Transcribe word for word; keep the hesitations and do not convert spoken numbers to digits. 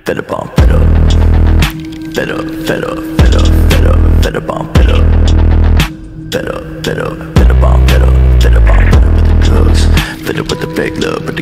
fed up on fed up, fed up, fed up, fed up, fed up, fed up on fed up, fed up, fed up, fed up on fed up, fed up on fed up with the drugs, fed up with the fake love.